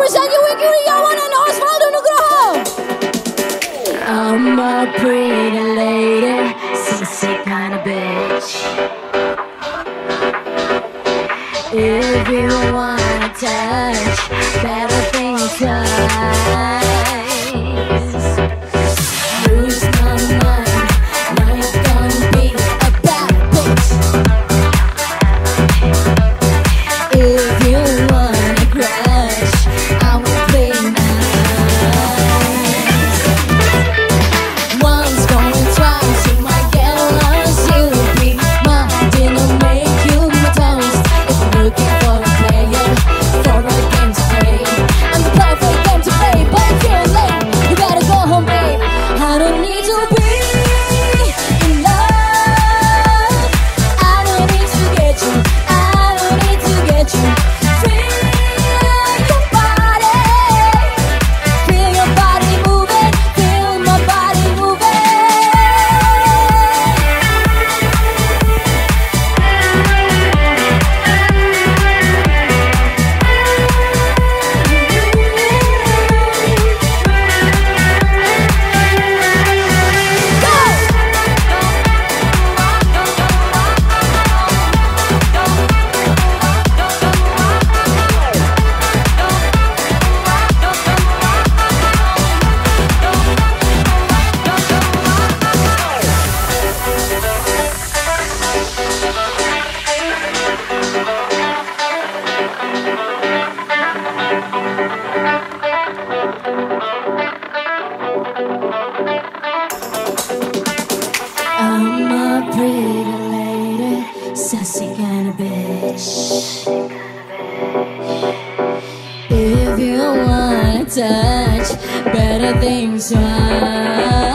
present you with Yawan and Osvaldo Nugroho. I'm a pretty lady, sassy kind of bitch. If you wanna touch, better think twice. Lose my mind, now you're gonna be a bad bitch. If you wanna crush, I will play nice. Once going twice, you might get lost. You'll be my dinner, make you my toast. If you're looking for a player, for a game to play, I'm the perfect game to play. But if you're late, you better go home, babe. I don't need to be in love. I don't need to get you. I don't need to get you. Feel your body. Feel your body moving. Feel my body moving. I'm a pretty lady, sassy kind of bitch. If you wanna touch, better think twice.